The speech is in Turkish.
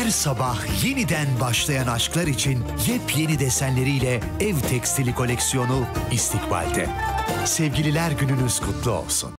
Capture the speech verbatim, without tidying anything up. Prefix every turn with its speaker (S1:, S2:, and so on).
S1: Her sabah yeniden başlayan aşklar için yepyeni desenleriyle ev tekstili koleksiyonu İstikbal'de. Sevgililer gününüz kutlu olsun.